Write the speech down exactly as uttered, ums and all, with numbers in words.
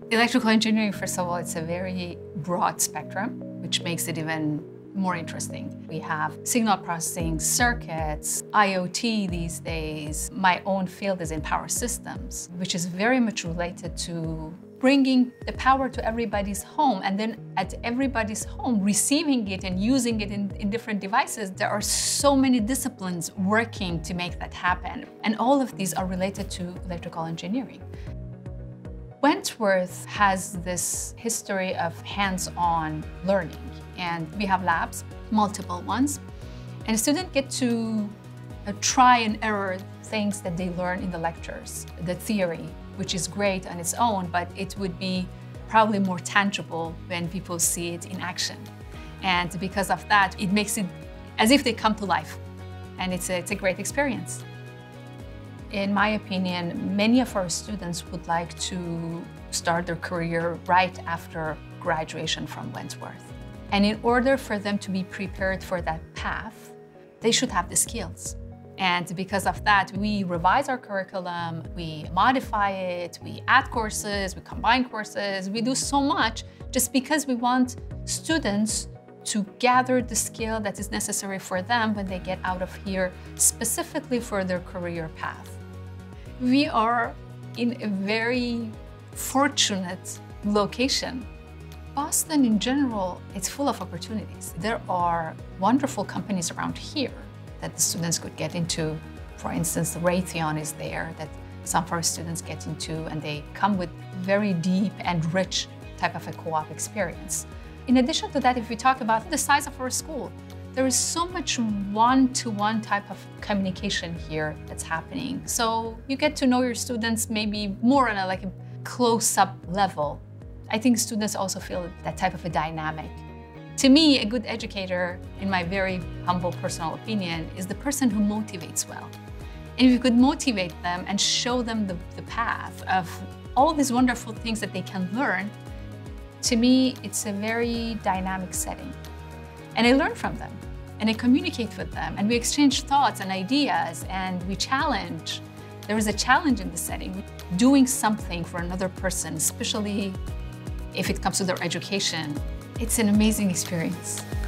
Electrical engineering, first of all, it's a very broad spectrum, which makes it even more interesting. We have signal processing, circuits, I O T these days. My own field is in power systems, which is very much related to bringing the power to everybody's home, and then at everybody's home, receiving it and using it in, in different devices. There are so many disciplines working to make that happen. And all of these are related to electrical engineering. Wentworth has this history of hands-on learning, and we have labs, multiple ones, and students get to uh, try and error things that they learn in the lectures, the theory, which is great on its own, but it would be probably more tangible when people see it in action. And because of that, it makes it as if they come to life, and it's a, it's a great experience. In my opinion, many of our students would like to start their career right after graduation from Wentworth. And in order for them to be prepared for that path, they should have the skills. And because of that, we revise our curriculum, we modify it, we add courses, we combine courses, we do so much just because we want students to gather the skill that is necessary for them when they get out of here, specifically for their career path. We are in a very fortunate location. Boston in general, it's full of opportunities. There are wonderful companies around here that the students could get into. For instance, Raytheon is there that some of our students get into, and they come with very deep and rich type of a co-op experience. In addition to that, if we talk about the size of our school, there is so much one-to-one type of communication here that's happening. So you get to know your students maybe more on a like a close-up level. I think students also feel that type of a dynamic. To me, a good educator, in my very humble personal opinion, is the person who motivates well. And if you could motivate them and show them the, the path of all these wonderful things that they can learn, to me, it's a very dynamic setting. And I learn from them, and I communicate with them, and we exchange thoughts and ideas, and we challenge. There is a challenge in the setting. Doing something for another person, especially if it comes to their education, it's an amazing experience.